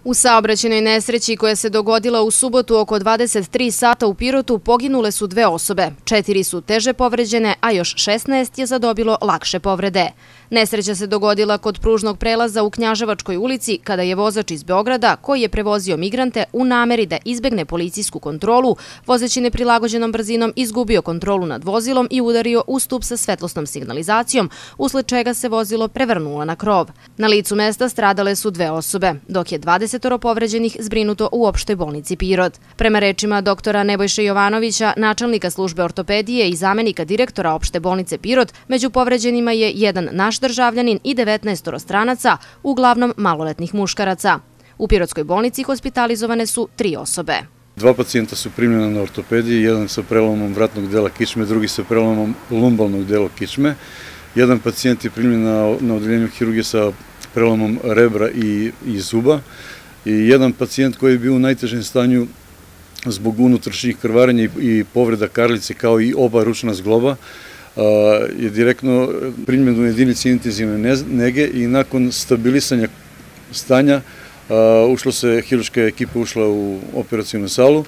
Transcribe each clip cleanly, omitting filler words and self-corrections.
U saobraćajnoj nesreći koja se dogodila u subotu oko 23 sata u Pirotu poginule su 2 osobe, 4 su teže povređene, a još 16 je zadobilo lakše povrede. Nesreća se dogodila kod pružnog prelaza u Knjaževačkoj ulici kada je vozač iz Beograda, koji je prevozio migrante u nameri da izbegne policijsku kontrolu, vozeći neprilagođenom brzinom izgubio kontrolu nad vozilom i udario u stup sa svetlosnom signalizacijom, usled čega se vozilo prevrnulo na krov. Na licu mesta stradale su 2 osobe, dok je 20 povređenih zbrinuto u opštoj bolnici Pirot. Prema rečima doktora Nebojše Jovanovića, načelnika službe ortopedije i zamenika direktora opšte bolnice Pirot, među povređenima je jedan naš državljanin i 19 stranaca, uglavnom maloletnih muškaraca. U Pirotskoj bolnici hospitalizovane su 3 osobe. 2 pacijenta su primljena na ortopediji, jedan sa prelomom vratnog dela kičme, drugi sa prelomom lumbalnog dela kičme. Jedan pacijent je primljen na odeljenju hirurgije sa prelomom rebra i zuba. I jedan pacijent koji je bio u najtežem stanju zbog unutrašnjih krvarenja i povreda karlice kao i oba ručna zgloba je direktno primljen u jedinici intenzivne nege i nakon stabilisanja stanja hirurška ekipa ušla u operacionu salu.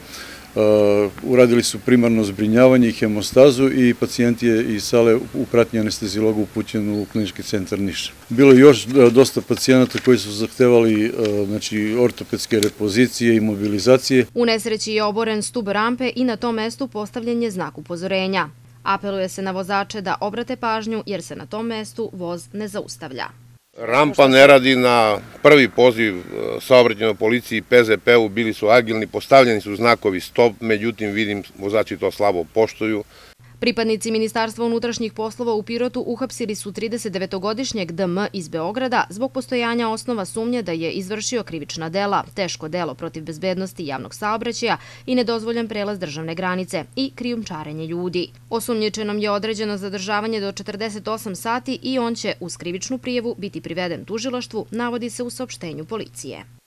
Uradili su primarno zbrinjavanje i hemostazu i pacijent je iz sale u pratnji anesteziologa upućen u klinički centar Niš. Bilo je još dosta pacijenata koji su zahtevali ortopedske repozicije i mobilizacije. U nesreći je oboren stub rampe i na tom mestu postavljen je znak upozorenja. Apeluje se na vozače da obrate pažnju jer se na tom mestu voz ne zaustavlja. Rampa ne radi. Na prvi poziv saobraćajnoj policiji i PZP-u bili su agilni, postavljeni su znakovi stop, međutim vidim vozači to slabo poštuju. Pripadnici Ministarstva unutrašnjih poslova u Pirotu uhapsili su 39-godišnjeg DM iz Beograda zbog postojanja osnova sumnje da je izvršio krivična dela, teško delo protiv bezbednosti javnog saobraćaja i nedozvoljen prelaz državne granice i krijumčarenje ljudi. Osumnjičenom je određeno zadržavanje do 48 sati i on će uz krivičnu prijavu biti priveden tužilaštvu, navodi se u saopštenju policije.